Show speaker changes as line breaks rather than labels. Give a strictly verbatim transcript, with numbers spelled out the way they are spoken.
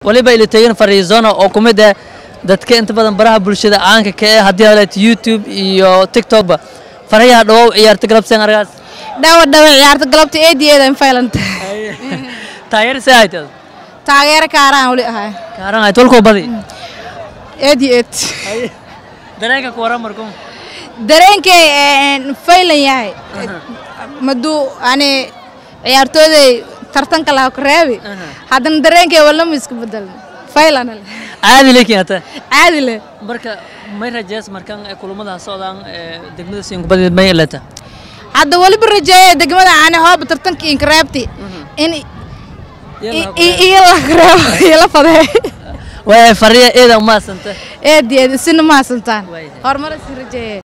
waliba ila tagan Farizona oo kumida dadka inta badan baraha bulshada aanka ka ah hadii ay YouTube iyo TikTok ba farayaha dhaw ciyaarta galabsan argaas
dhaw dhaw ciyaarta galabta eedeeda in faylanta
taageer saaytad
taageer kaaraan wali ahay
kaaraan ay tolko badi
eedeed
dareenka ku waran markum
dareenka faylan yahay madu ani ciyaartooyday tartanka la kareebi hadan dareenka wala ma isku bedel faylan
عادي لك يا تا
عادي له
بركة ما يرجعس مركان كلمة هالصادان دقمة سينك بدي ما يلته
هذا ولا برجع دقمة أنا هو بترتنك إنك رابتي إني يلا كراب يلا فضي
وفريق إيه ده ما سنت
إيه دي سن ما سنتان هرمرة سرجع